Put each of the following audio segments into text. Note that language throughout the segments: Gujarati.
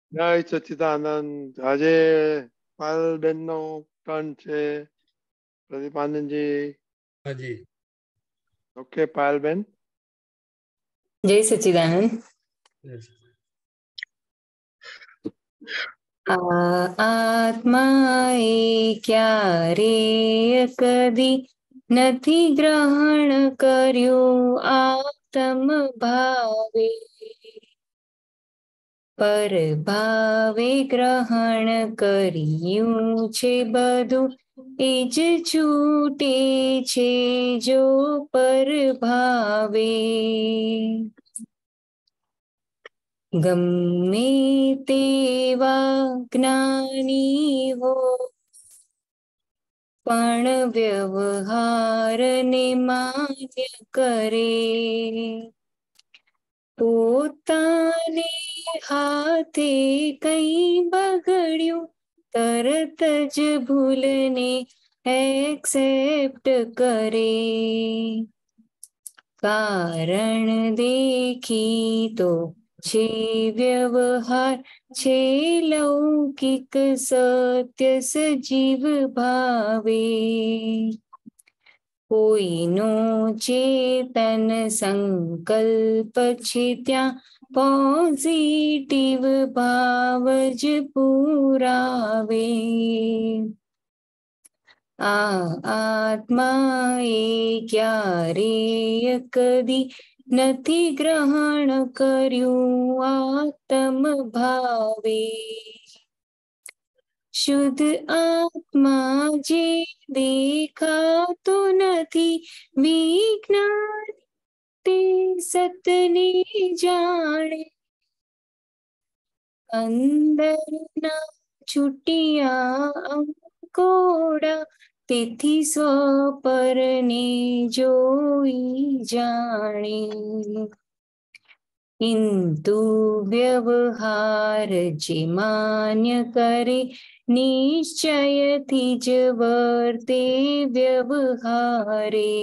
જય સચ્ચિદાનંદ. આજે પાયલબેન નો ટર્ન છે. પ્રદીપાનંદજી. હાજી. ઓકે પાયલબેન. જય સચ્ચિદાનંદ. આત્મા એ ક્યારે કદી નથી ગ્રહણ કર્યું આત્મ ભાવે, પર ભાવે ગ્રહણ કર્યું છે બધું એ જ છૂટે છે જો પર ભાવે. ગમે તેવા જ્ઞાની હો પણ વ્યવહારને માન્ય કરે, પોતાને હાથે કઈ બગડ્યું તરત જ ભૂલને એક્સેપ્ટ કરે. કારણ દેખી તો છે વ્યવહાર છે લૌકિક સત્ય સજીવ ભાવે, કોઈનો ચેતન સંકલ્પ છે ત્યાં પોઝિટિવ ભાવ જ પુરાવે. આત્મા એ ક્યારે કદી નથી ગ્રહણ કર્યું આત્મ ભાવે, શુદ્ધ આત્મા જે દેખાતો નથી વિજ્ઞાન તે સતને જાણે, અંદરના છૂટિયા અંકોડા તેથી સ્વપરને જોઈ જાણે. કિંતુ વ્યવહાર જે માન્ય કરે નિશ્ચયથી જ વર્તે વ્યવહારે,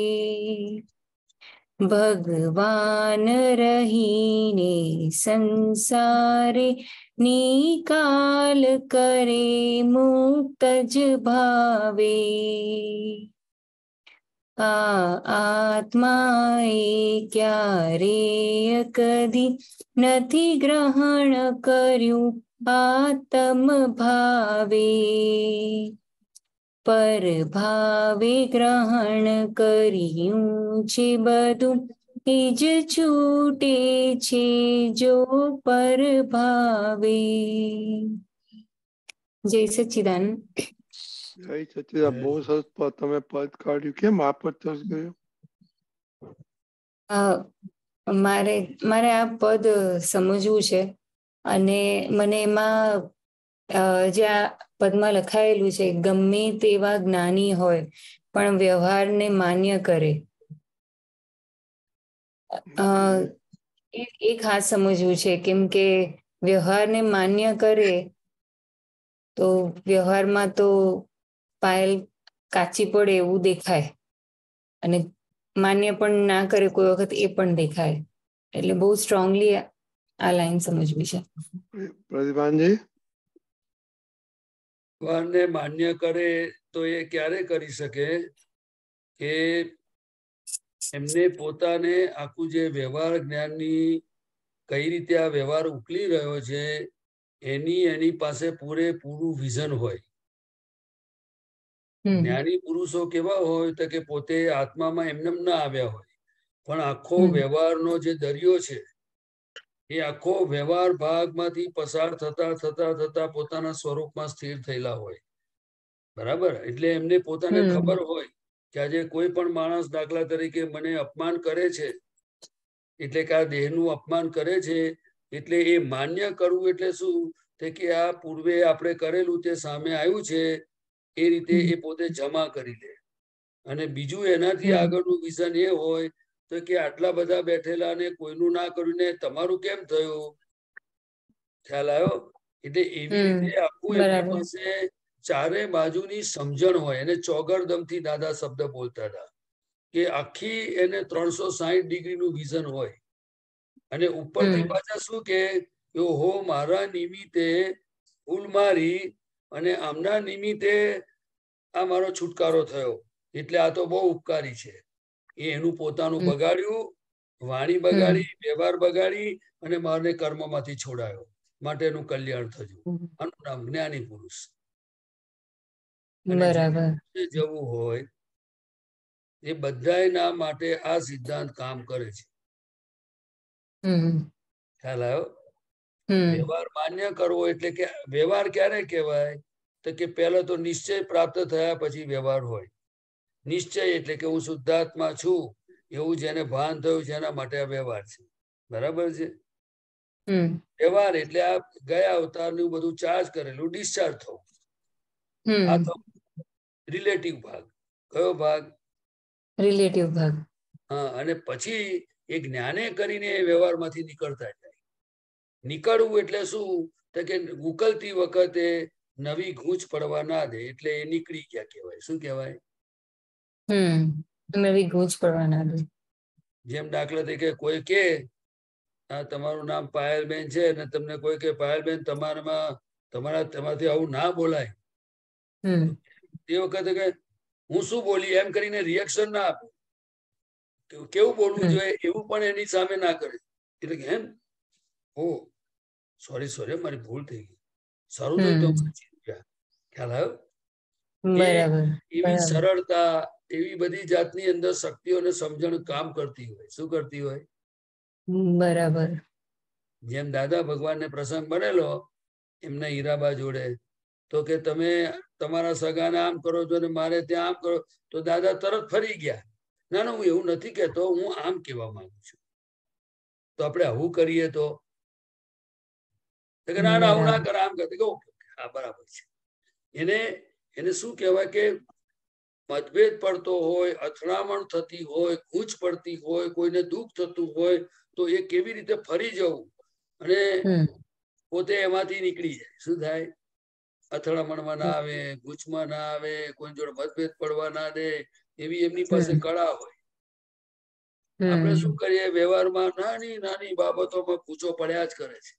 ભગવાન રહીને સંસારે નિકાલ કરે મુક્ત જ ભાવે. આત્મા એ ક્યારે કદી નથી ગ્રહણ કર્યું આત્મ ભાવે, પર ભાવે ગ્રહણ કર્યું છે બધું એ જ છૂટે છે જો પર ભાવે. જય સચ્ચિદાનંદ. જય સચ્ચિદાનંદ. બહુ સરસ તમે પદ કાઢ્યું. કેમ આ પદ સરસ ગયું? મારે આ પદ સમજવું છે અને મને એમાં જે આ પદમાં લખાયેલું છે ગમે તેવા જ્ઞાની હોય પણ વ્યવહારને માન્ય કરે, એ ખાસ સમજવું છે. કેમ કે વ્યવહારને માન્ય કરે તો વ્યવહારમાં તો પાયલ કાચી પડે એવું દેખાય અને માન્ય પણ ના કરે કોઈ વખત એ પણ દેખાય. એટલે બહુ સ્ટ્રોંગલી આ લાઈન સમજવી છે. પ્રદીપાનજી. વ્યવહારને માન્ય કરે તો એ ક્યારે કરી શકે કે એમને પોતાને આખું જે વ્યવહાર જ્ઞાનની કઈ રીતે આ વ્યવહાર ઉકલી રહ્યો છે એની પાસે પૂરેપૂરું વિઝન હોય. જ્ઞાની પુરુષો કેવા હોય તો કે પોતે આત્મામાં એમનેમ ના આવ્યા હોય પણ આખો વ્યવહારનો જે દરિયો છે એ આખો વ્યવહાર ભાગમાંથી પસાર થતા થતા થતા પોતાના સ્વરૂપમાં સ્થિર થયેલા હોય. બરાબર? એટલે એમને પોતાને ખબર હોય કે આજે કોઈ પણ માણસ દાખલા તરીકે મને અપમાન કરે છે એટલે કે આ દેહનું અપમાન કરે છે એટલે એ માન્ય કરવું એટલે શું કે આ પૂર્વે આપણે કરેલું તે સામે આવ્યું છે એ રીતે એ પોતે જમા કરી લે. અને બીજું એનાથી આગળનું વિઝન એ હોય તો કે આટલા બધા બેઠેલા ને કોઈનું ના કર્યું ને તમારું કેમ થયું? ખ્યાલ આવ્યો? એટલે એવી રીતે આખું એમની પાસે ચારે બાજુની સમજણ હોય. એને ચોગરદમથી દાદા શબ્દ બોલતા હતા કે આખી એને 360 ડિગ્રીનું વિઝન હોય. અને ઉપરથી પાછા શું કે કે હો મારા નિમિત્તે ભૂલ મારી અને આમના નિમિત્તે આ મારો છુટકારો થયો, એટલે આ તો બહુ ઉપકારી છે. એનું પોતાનું બગાડ્યું, વાણી બગાડી, વ્યવહાર બગાડી અને મારને કર્મમાંથી છોડાયો, માટે એનું કલ્યાણ થયું. આનું નામ જ્ઞાની પુરુષ. અને જે જવું હોય એ બધાના માટે આ સિદ્ધાંત કામ કરે છે. ખ્યાલ આવ્યો? વ્યવહાર માન્ય કરવો એટલે કે વ્યવહાર ક્યારે કહેવાય? તો કે પહેલા તો નિશ્ચય પ્રાપ્ત થયા પછી વ્યવહાર હોય. નિશ્ચય એટલે કે હું શુદ્ધાત્મા છું એવું જેને ભાન થયું છે એના માટે આ વ્યવહાર છે. બરાબર છે? વ્યવહાર એટલે આ ગયા અવતારનું બધું ચાર્જ કરેલું ડિસ્ચાર્જ થવું. આ તો રિલેટિવ ભાગ. કયો ભાગ? રિલેટિવ ભાગ. હા, અને પછી એ જ્ઞાને કરીને એ વ્યવહારમાંથી નીકળતા જાય. નીકળવું એટલે શું? તો કે ઉકલતી વખતે નવી ગૂંચ પડવા ના દે, એટલે એ નીકળી ગયા કહેવાય. શું કહેવાય? નવી ગૂંચ પડવા ના દે. જેમ દાખલા તરીકે કોઈ કે તમારું નામ પાયલબેન છે અને તમને કોઈ કે પાયલબેન તમારાથી આવું ના બોલાય, તે વખતે કે હું શું બોલી એમ કરીને રિએક્શન ના આપે. કેવું બોલવું જોઈએ એવું પણ એની સામે ના કરે. એટલે કે એમ ઓ સોરી મારી ભૂલ થઈ ગઈ, સારું થયું તો ખ્યાલ આવ્યો? એવી સરળતા, એવી બધી જાતની અંદર શક્તિઓ અને સમજણ કામ કરતી હોય. શું કરતી હોય? બરાબર. જેમ દાદા ભગવાનને પ્રસંગ બનેલો એમના હીરાબા જોડે, તો કે તમે તમારા સગાને આમ કરો છો ને મારે ત્યાં આમ કરો, તો દાદા તરત ફરી ગયા. ના હું એવું નથી કહેતો, હું આમ કહેવા માંગુ છું. તો આપણે આવું કરીએ તો ના આવું ના કરે, આમ કરતી હા બરાબર છે. એને શું કહેવાય કે મતભેદ પડતો હોય, અથડામણ થતી હોય, ગૂંચ પડતી હોય, કોઈને દુઃખ થતું હોય તો એ કેવી રીતે ફરી જવું અને પોતે એમાંથી નીકળી જાય. શું થાય? અથડામણમાં ના આવે, ગૂંચમાં ના આવે, કોઈ જોડે મતભેદ પડવા ના દે, એવી એમની પાસે કળા હોય. આપણે શું કરીએ? વ્યવહારમાં નાની નાની બાબતોમાં ગૂંચો પડ્યા જ કરે છે.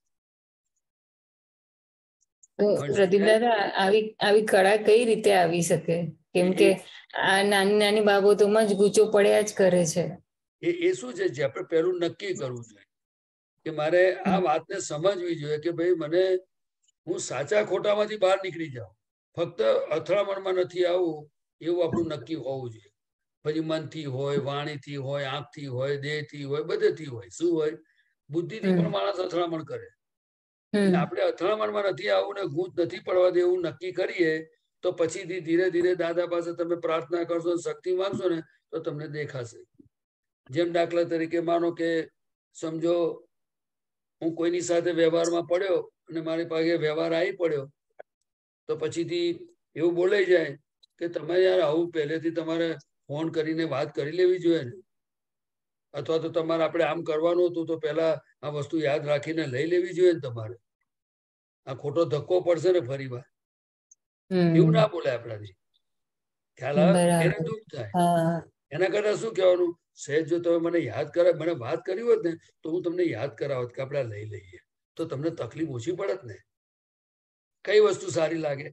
પ્રદીપ દાદા, આવી કળા કઈ રીતે આવી શકે? કેમ કે આ નાની નાની બાબતોમાં જ ગૂંચો પડ્યા જ કરે છે. એ શું છે જે આપણે પહેલું નક્કી કરવું જોઈએ કે મારે આ વાતને સમજવી જોઈએ કે ભાઈ હું સાચા ખોટામાંથી બહાર નીકળી જાઉં, ફક્ત અથડામણમાં નથી આવું, એવું આપણું નક્કી હોવું જોઈએ. પછી મનથી હોય, વાણીથી હોય, આંખથી હોય, દેહથી હોય, બધેથી હોય. શું હોય? બુદ્ધિથી પણ માણસ અથડામણ કરે. આપણે અથડામણમાં નથી આવું ને ગૂંચ નથી પડવા દેવું નક્કી કરીએ તો પછીથી ધીરે ધીરે દાદા પાસે તમે પ્રાર્થના કરશો, શક્તિ માંગશો ને તો તમને દેખાશે. જેમ દાખલા તરીકે માનો કે સમજો હું કોઈની સાથે વ્યવહારમાં પડ્યો અને મારી પાસે વ્યવહાર આવી પડ્યો, તો પછીથી એવું બોલાઈ જાય કે તમે યાર આવું પહેલેથી તમારે ફોન કરીને વાત કરી લેવી જોઈએ ને, અથવા તો તમારે આપણે આમ કરવાનું હતું તો પહેલા આ વસ્તુ યાદ રાખીને લઈ લેવી જોઈએ ને તમારે. આ ખોટો ધક્કો પડશે ને ફરી વાર. એવું ના બોલે આપણાથી. ખ્યાલ આવે? એને દુઃખ થાય. એના કરતા શું કહેવાનું? સહેજ જો તમે મને યાદ કરે, મને વાત કરી હોત ને તો હું તમને યાદ કરાવત કે આપણે લઈ લઈએ, તો તમને તકલીફ ઓછી પડત ને. કઈ વસ્તુ સારી લાગે?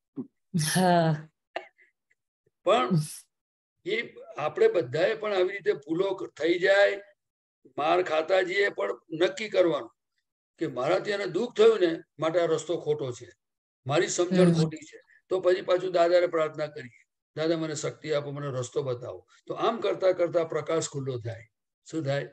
પણ એ આપણે બધાએ પણ આવી રીતે ભૂલો થઈ જાય, માર ખાતા જઈએ, પણ નક્કી કરવાનું કે મારાથી એને દુઃખ થયું ને માટે આ રસ્તો ખોટો છે, મારી સમજણ ખોટી છે. તો પછી પાછું દાદાને પ્રાર્થના કરીએ, દાદા મને શક્તિ આપો, મને રસ્તો બતાવો. તો આમ કરતા કરતા પ્રકાશ ખુલ્લો થાય. શું થાય?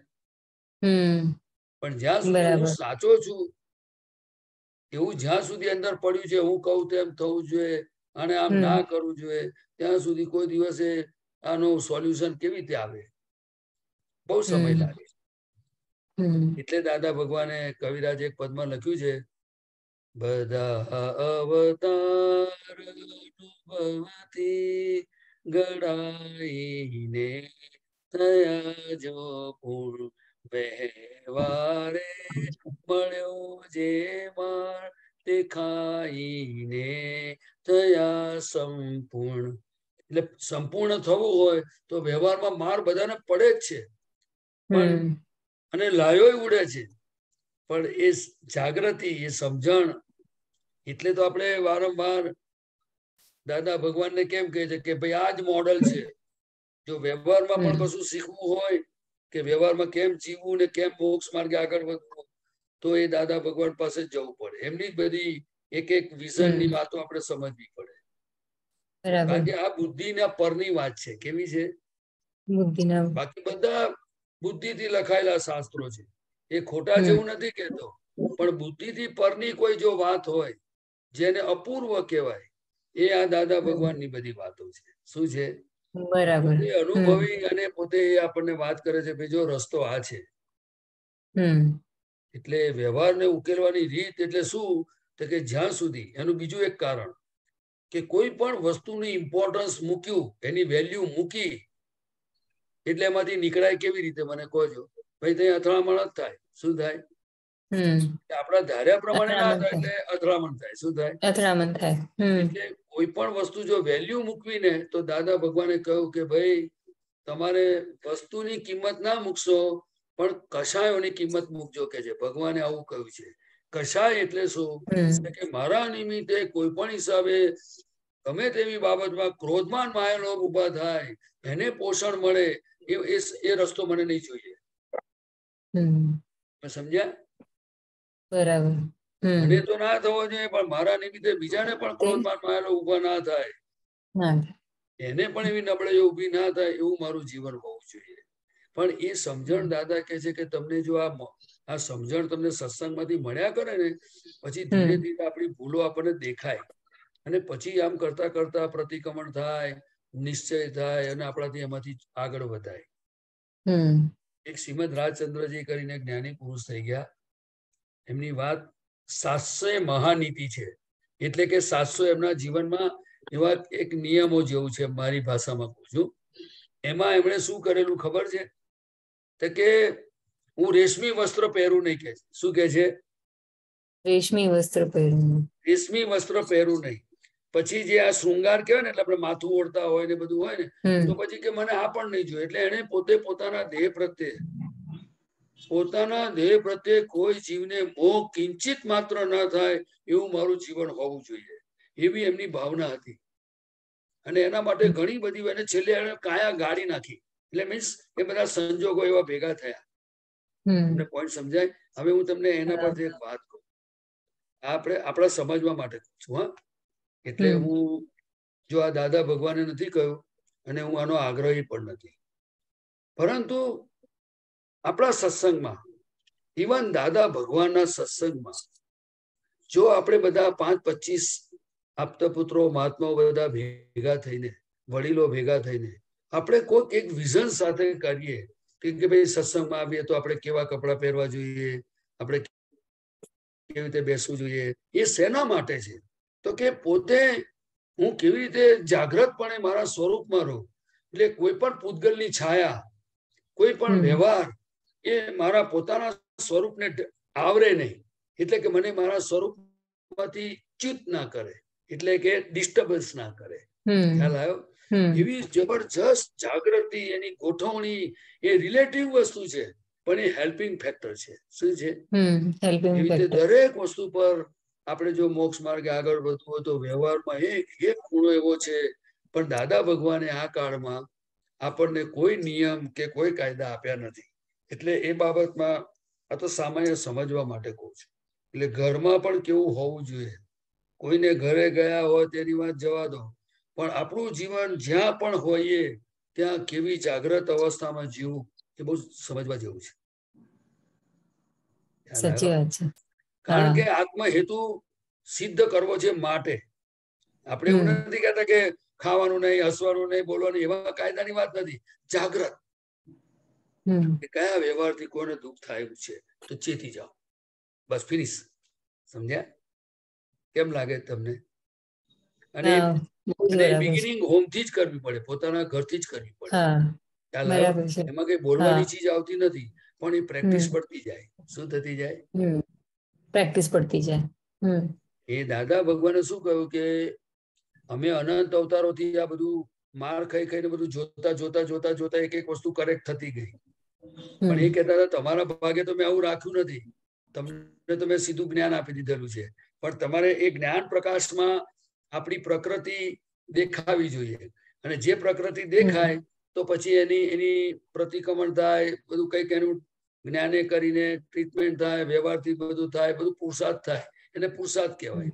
પણ જ્યાં સુધી હું સાચો છું એવું જ્યાં સુધી અંદર પડ્યું છે, હું કહું તેમ થવું જોઈએ અને આમ ના કરવું જોઈએ, ત્યાં સુધી કોઈ દિવસે આનું સોલ્યુશન કેવી રીતે આવે? બહુ સમય લાગે. એટલે દાદા ભગવાને કવિરાજ એક પદમાં લખ્યું છે, બધા અવતાર અનુભવથી ગળાઈને થયા જો પૂર્ણ વહેવારે મળ્યો જે માર દેખાઈને થયા સંપૂર્ણ. એટલે સંપૂર્ણ થવું હોય તો વ્યવહારમાં માર બધાને પડે જ છે, પણ અને લાયો ઉડે છે. પણ એ જાગૃતિ, એ સમજણ, એટલે તો આપણે વારંવાર દાદા ભગવાનને કેમ કહે છે કે ભાઈ આ જ મોડલ છે. જો વ્યવહારમાં પણ કશું શીખવું હોય કે વ્યવહારમાં કેમ જીવવું ને કેમ મોક્ષ માર્ગે આગળ વધવું, તો એ દાદા ભગવાન પાસે જ જવું પડે. એમની બધી એક એક વિઝનની વાતો આપણે સમજવી પડે. કારણ કે આ બુદ્ધિના પરની વાત છે. કેવી છે? બાકી બધા બુદ્ધિથી લખાયેલા શાસ્ત્રો છે, એ ખોટા જેવું નથી કહેતો, પણ બુદ્ધિથી પરની કોઈ જો વાત હોય જેને અપૂર્વ કહેવાય, એ આ દાદા ભગવાનની બધી વાતો છે. શું છે? પોતે અનુભવી અને પોતે આપણને વાત કરે છે ભાઈ જો રસ્તો આ છે. એટલે વ્યવહારને ઉકેલવાની રીત એટલે શું? તો કે જ્યાં સુધી એનું બીજું એક કારણ કે કોઈ પણ વસ્તુની ઇમ્પોર્ટન્સ મૂક્યું, એની વેલ્યુ મૂકી એટલે એમાંથી નીકળાય કેવી રીતે? મને કહો. ભાઈ ત્યાં અથડામણ જ થાય. શું થાય? આપણા ધાર્યા પ્રમાણે ના થાય એટલે અથડામણ થાય. શું થાય? અથડામણ થાય. એટલે કોઈ પણ વસ્તુ જો વેલ્યુ મૂકવીને, તો દાદા ભગવાને કહ્યું કે ભાઈ તમારે વસ્તુની કિંમત ના મૂકશો, પણ કષાયોની કિંમત મૂકજો કે છે. ભગવાને આવું કહ્યું છે. કષાય એટલે શું? કે મારા નિમિત્તે કોઈ પણ હિસાબે ગમે તેવી બાબતમાં ક્રોધમાન માયા લોભ ઉભા થાય, એને પોષણ મળે, એ રસ્તો મને નહીં જોઈએ. સમજ્યા? બરાબર. મને તો ના થવો જોઈએ, પણ મારા નિમિત્તે બીજાને પણ ક્રોધમાન માયા લોભ ઉભા ના થાય, એને પણ એવી નબળાઈઓ ઉભી ના થાય, એવું મારું જીવન હોવું જોઈએ. પણ એ સમજણ દાદા કહે છે કે તમને જો આ સમજણ તમને સત્સંગમાંથી મળ્યા કરે ને, પછી ધીરે ધીરે આપણી ભૂલો આપણને દેખાય, અને પછી આમ કરતા કરતા પ્રતિક્રમણ થાય, નિશ્ચય થાય, અને આપણાથી એમાંથી આગળ વધાય. એક શ્રીમદ રાજચંદ્રજી કરીને જ્ઞાની પુરુષ થઈ ગયા. એમની વાત 700 મહાનીતિ છે. એટલે કે 700 એમના જીવનમાં એવા એક નિયમો જેવું છે. મારી ભાષામાં કહું છું. એમાં એમણે શું કરેલું ખબર છે? તો કે હું રેશમી વસ્ત્ર પહેરું નહીં કે. શું કે છે? રેશમી વસ્ત્ર પહેરું. રેશમી વસ્ત્ર પહેરું નહીં. પછી જે આ શૃંગાર કહેવાય ને, એટલે આપણે માથું ઓળતા હોય ને બધું હોય ને, તો પછી કે મને આ પણ નહીં જોઈએ. એટલે એને પોતે પોતાના દેહ પ્રત્યે કોઈ જીવને મોહ કિંચિત માત્ર ના થાય, એવું મારું જીવન હોવું જોઈએ, એવી એમની ભાવના હતી. અને એના માટે ઘણી બધી એને છેલ્લે કાયા ગાળી નાખી. એટલે મીન્સ એ બધા સંજોગો એવા ભેગા થયા. તમને પોઈન્ટ સમજાય? હવે હું તમને એના પરથી એક વાત કહું, આપણા સમજવા માટે કહું છું. હા, એટલે હું જો આ દાદા ભગવાને નથી કહ્યું, અને હું આનો આગ્રહી પણ નથી, પરંતુ આપણા સત્સંગમાં, ઇવન દાદા ભગવાનના સત્સંગમાં, જો આપણે બધા 5-25 આપતા પુત્રો મહાત્માઓ બધા ભેગા થઈને, વડીલો ભેગા થઈને આપણે કોઈક એક વિઝન સાથે કરીએ કે ભાઈ સત્સંગમાં આવીએ તો આપણે કેવા કપડાં પહેરવા જોઈએ, આપણે કેવી રીતે બેસવું જોઈએ, એ શેના માટે છે? તો કે પોતે હું કેવી રીતે જાગૃતપણે મારા સ્વરૂપમાં રહું. એટલે કોઈ પણ પૂતગલની છાયા, કોઈ પણ વ્યવહાર એ મારા પોતાના સ્વરૂપને આવરે નહીં. એટલે કે મને મારા સ્વરૂપમાંથી ચ્યુત ના કરે, એટલે કે ડિસ્ટર્બન્સ ના કરે. ખ્યાલ આવ્યો? એવી જબરજસ્ત જાગૃતિ, એની ગોઠવણી, એ રિલેટિવ વસ્તુ છે, પણ એ હેલ્પિંગ ફેક્ટર છે. શું છે? એવી રીતે દરેક વસ્તુ પર આપણે જો મોક્ષ માર્ગે આગળ વધવું હોય તો વ્યવહારમાં એક ખૂણો એવો છે. પણ દાદા ભગવાને આ કાળમાં આપણને કોઈ નિયમ કે કોઈ કાયદા આપ્યા નથી. એટલે એ બાબતમાં આ તો સામાન્ય સમજવા માટે કહું છું. એટલે ઘરમાં પણ કેવું હોવું જોઈએ. કોઈને ઘરે ગયા હોય તેની વાત જવા દો, પણ આપણું જીવન જ્યાં પણ હોઈએ ત્યાં કેવી જાગ્રત અવસ્થામાં જીવવું, એ બહુ સમજવા જેવું છે. સાચી વાત છે. કારણ કે આત્મ હેતુ સિદ્ધ કરવો છે માટે. આપણે એવું નથી કહેતા કે ખાવાનું નહીં, હસવાનું નહીં, બોલવાનું, એવા કાયદાની વાત નથી. જાગ્રત કયા વ્યવહારથી કોઈને દુઃખ થાય છે તો ચેતી જાઓ, બસ ફિનિશ. સમજ્યા? કેમ લાગે તમને? અને બિગિનિંગ હોમથી જ કરવી પડે, પોતાના ઘરથી જ કરવી પડે. એમાં કઈ બોલવાની ચીજ આવતી નથી, પણ એ પ્રેક્ટિસ પડતી જાય. શું થતી જાય? પ્રેક્ટિસ પડતી જાય. એ દાદા ભગવાને શું કહ્યું કે અમે અનંત અવતારોથી આ બધું માર ખાઈ ખાઈને બધું જોતા જોતા જોતા જોતા એક એક વસ્તુ કરેક્ટ થતી ગઈ. પણ એ કહેતા હતા તમારા ભાગે તો મેં આવું રાખ્યું નથી. તમને તો મેં સીધું જ્ઞાન આપી દીધેલું છે, પણ તમારે એ જ્ઞાન પ્રકાશમાં આપણી પ્રકૃતિ દેખાવી જોઈએ. અને જે પ્રકૃતિ દેખાય તો પછી એની પ્રતિક્રમણ થાય, બધું કંઈક એનું જ્ઞાને કરીને ટ્રીટમેન્ટ થાય, વ્યવહારથી બધું થાય, બધું પુરુષાર્થ થાય, એને પુરુષાર્થ કહેવાય.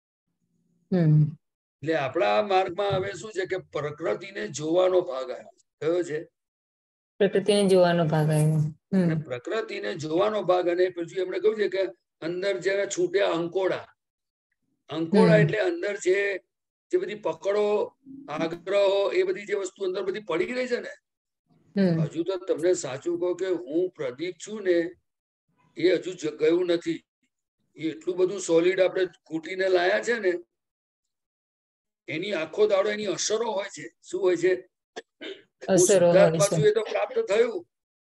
એટલે આપણા માર્ગમાં હવે શું છે કે પ્રકૃતિને જોવાનો ભાગ આવ્યો. કયો છે? પ્રકૃતિને જોવાનો ભાગ આવ્યો. અને પ્રકૃતિને જોવાનો ભાગ, અને પછી એમણે કહ્યું છે કે અંદર જયારે છૂટ્યા અંકોડા, અંકોડા એટલે અંદર જે બધી પકડો, આગ્રહો, એ બધી જે વસ્તુ અંદર બધી પડી રહી છે ને, હજુ તો તમને સાચું કહું કે હું પ્રદીપ છું ને, એ હજુ ગયું નથી. એ એટલું બધું સોલિડ આપણે કૂટીને લાયા છે ને, એની આખો દાડો એની અસરો હોય છે. શું હોય છે? શુદ્ધાત્મા છું એ તો પ્રાપ્ત થયું,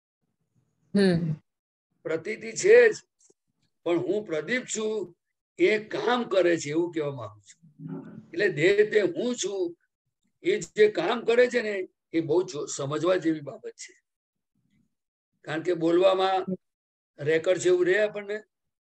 પ્રતીતિ છે જ, પણ હું પ્રદીપ છું એ કામ કરે છે એવું કહેવા માંગુ છું. એટલે દેહ તે હું છું એ જે કામ કરે છે ને, એ બહુ સમજવા જેવી બાબત છે. કારણ કે બોલવામાં રેકર્ડ જેવું રહે આપણને.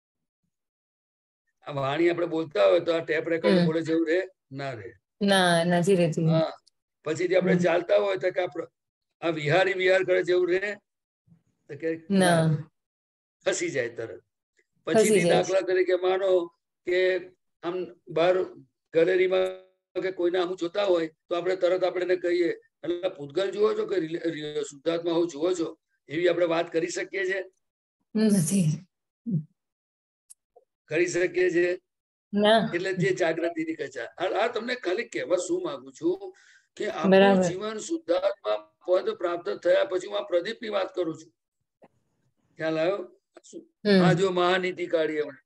આ વાણી આપણે બોલતા હોય તો આ ટેપ રેકર્ડ બોલે જેવું રહે? ના રહે. નથી રહેતું. હા, પછી આપણે ચાલતા હોય તો કે આ વિહારી વિહાર કરે જેવું રહે? તો કે ના, ખસી જાય તરત. પછી દાખલા તરીકે માનો કે આમ બહાર ગેલેરીમાં કે કોઈને આમ જોતા હોય તો આપણે તરત આપણે કહીએ, એટલે પૂતગલ જુઓ છો કે શુદ્ધાત્મા હું જુઓ છો? એવી આપણે વાત કરી શકીએ છીએ? નથી કરી શકીએ છીએ. એટલે જે જાગૃતિની કચા. આ તમને ખાલી કહેવા શું માંગુ છું કે આપણું જીવન શુદ્ધાત્મા પદ પ્રાપ્ત થયા પછી હું આ પ્રદીપની વાત કરું છું. ખ્યાલ આવ્યો? આ જો મહાનીતિ કાઢી એમણે,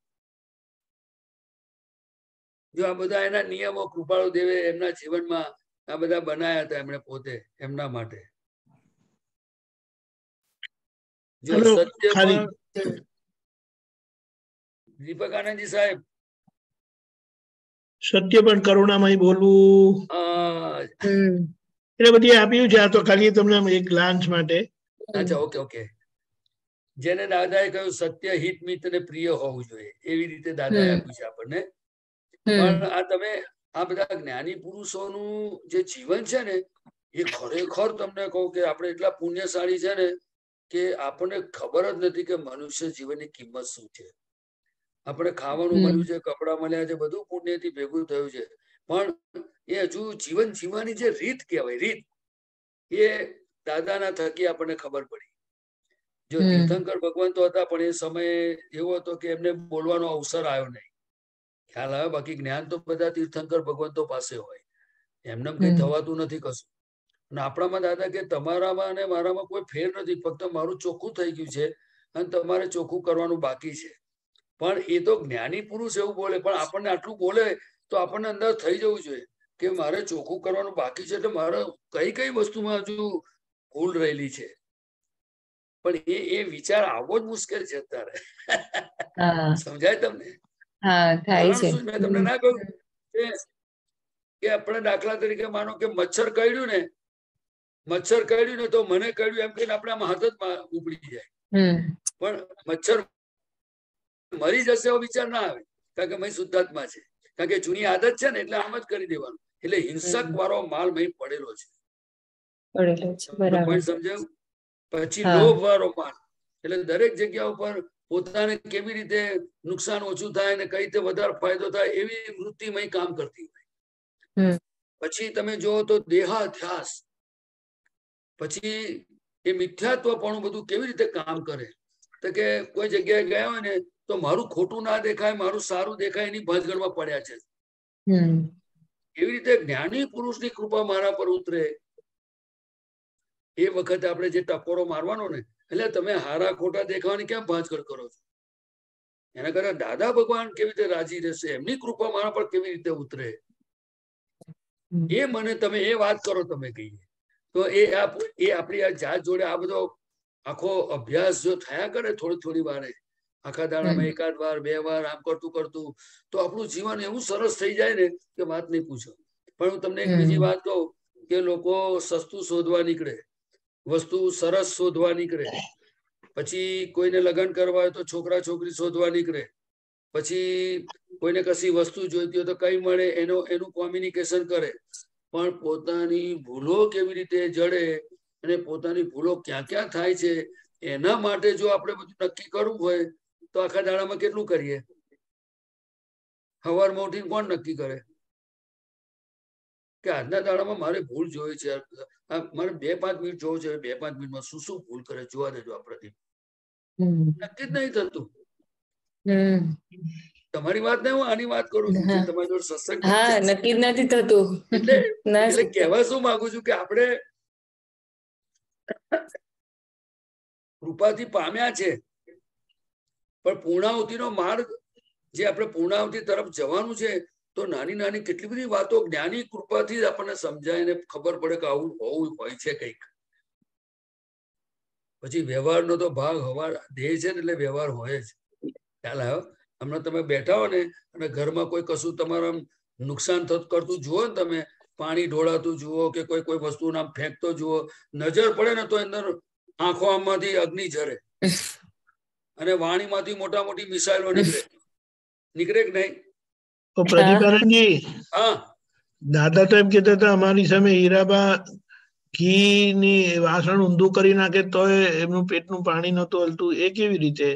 જો આ બધા એના નિયમો કૃપાળુ દેવે એમના જીવનમાં આ બધા બનાયા હતા એમણે પોતે એમના માટે. જો સત્ય પણ દીપક આનંદજી સાહેબ, સત્ય પણ કરુણામય બોલવું, એટલે બધી આપ્યું છે. આ તો ખાલી તમને એક ગ્લાન્સ માટે. અચ્છા, ઓકે ઓકે. જેને દાદાએ કહ્યું સત્ય હિત મિત ને પ્રિય હોવું જોઈએ, એવી રીતે દાદાએ આપ્યું છે આપણને. પણ આ તમે આ બધા જ્ઞાની પુરુષોનું જે જીવન છે ને, એ ખરેખર તમને કહું કે આપણે એટલા પુણ્યશાળી છે ને કે આપણને ખબર જ નથી કે મનુષ્ય જીવનની કિંમત શું છે. આપણે ખાવાનું મળ્યું છે, કપડા મળ્યા છે, બધું પુણ્યથી ભેગું થયું છે, પણ એ હજુ જીવન જીવવાની જે રીત કહેવાય, રીત, એ દાદાના થકી આપણને ખબર પડી. જો તીર્થંકર ભગવંતો હતા પણ એ સમય એવો હતો કે એમને બોલવાનો અવસર આવ્યો નહીં. ખ્યાલ આવે? બાકી જ્ઞાન તો બધા તીર્થંકર ભગવંતો પાસે હોય, એમને કઈ થવાતું નથી કશું. અને આપણામાં દાદા કે તમારામાં અને મારામાં કોઈ ફેર નથી, ફક્ત મારું ચોખ્ખું થઈ ગયું છે અને તમારે ચોખ્ખું કરવાનું બાકી છે. પણ એ તો જ્ઞાની પુરુષ એવું બોલે, પણ આપણને આટલું બોલે તો આપણને અંદર થઈ જવું જોઈએ કે મારે ચોખ્ખું કરવાનું બાકી છે, એટલે મારે કઈ કઈ વસ્તુમાં હજુ ભૂલ રહેલી છે. પણ એ વિચાર આવવો જ મુશ્કેલ છે અત્યારે. સમજાય તમને? મેં તમને ના કહ્યું કે આપણે દાખલા તરીકે માનો કે મચ્છર કરડ્યું ને તો મને કરડ્યું એમ કહીને આપણે આમ હાથ જ ઉપડી જાય. પણ મચ્છર મરી જશે એવો વિચાર ના આવે, કારણ કે મેં શુદ્ધાત્મા છે, કારણ કે જૂની આદત છે ને, એટલે આમ જ કરી દેવાનું. એટલે હિંસક વાળો માલ મેં પડેલો છે. સમજાયું? પછી લોભ વાળો માલ, એટલે દરેક જગ્યા ઉપર પોતાને કેવી રીતે નુકસાન ઓછું થાય ને કઈ રીતે વધારે ફાયદો થાય એવી વૃત્તિમય કામ કરતી હોય. પછી તમે જુઓ તો દેહાધ્યાસ, પછી એ મિથ્યાત્વ પણ બધું કેવી રીતે કામ કરે. તો કે કોઈ જગ્યાએ ગયા હોય ને તો મારું ખોટું ના દેખાય, મારું સારું દેખાય, એની ભાંજગડમાં પડ્યા છે. એવી રીતે જ્ઞાની પુરુષની કૃપા મારા પર ઉતરે એ વખતે આપણે જે ટકોરો મારવાનો ને, એટલે તમે હારા ખોટા દેખાવાની ક્યાં ભાંજગડ કરો છો? એના કરતા દાદા ભગવાન કેવી રીતે રાજી રહેશે, એમની કૃપા મારા પર કેવી રીતે ઉતરે, એ મને તમે એ વાત કરો. તમે કહીએ તો એ આપણી આ જાત જોડે આ બધો આખો અભ્યાસ જો થયા કરે થોડી થોડી વારે, આખા દાડામાં એકાદ વાર બે વાર આમ કરતું કરતું, તો આપણું જીવન એવું સરસ થઈ જાય ને કે વાત નહીં પૂછો. પણ હું તમને એક બીજી વાત કહું કે લોકો સસ્તું શોધવા નીકળે, વસ્તુ સરસ શોધવા નીકળે, પછી કોઈને લગ્ન કરવા હોય તો છોકરા છોકરી શોધવા નીકળે, પછી કોઈને કશી વસ્તુ જોઈતી હોય તો કઈ મળે એનું કોમ્યુનિકેશન કરે, પણ પોતાની ભૂલો કેવી રીતે જડે અને પોતાની ભૂલો ક્યાં ક્યાં થાય છે એના માટે જો આપણે બધું નક્કી કરવું હોય તો આખા દાડામાં કેટલું કરીએ? સવારમાં ઉઠીને કોણ નક્કી કરે કે આજના દાડામાં મારે ભૂલ જોઈ છે, મારે 2-5 મિનિટ જોવું છે, 2-5 મિનિટમાં શું શું ભૂલ કરે જોવા દેજો આપણાથી? નક્કી જ નહીં થતું. તમારી વાત નહીં, હું આની વાત કરું છું જે તમારી જોડે સત્સંગ નક્કી જ નથી થતું. એટલે કહેવા શું માંગુ છું કે આપણે કૃપાથી પામ્યા છે, પણ પૂર્ણાહુતિનો માર્ગ જે આપણે પૂર્ણાહુતિ તરફ જવાનું છે તો નાની નાની કેટલી બધી વાતો જ્ઞાની કૃપાથી જ આપણને સમજાય ને ખબર પડે કે આવું હોવું હોય છે કંઈક. પછી વ્યવહારનો તો ભાગ હવા દેહ છે ને એટલે વ્યવહાર હોય જ. ખ્યાલ આવ્યો? હમણાં તમે બેઠા હો ને અને ઘરમાં કોઈ કશું તમારા નુકસાન કરતું જુઓ ને, તમે પાણી ઢોળાતું જુઓ કે કોઈ વસ્તુ નામ ફેંકતો જુઓ, નજર પડે ને તો અંદર આંખો આમાંથી અગ્નિ ઝરે અને વાણીમાંથી મોટા મોટી મિસાઇલો નીકળે કે નહીં? તો પ્રદીપાનંદજી, હા, દાદા તો એમ કહેતા હતા અમારી સામે હીરાબા ઘી ની વાસણ ઊંધું કરી નાખે તો એમનું પેટનું પાણી નતું હલતું, એ કેવી રીતે?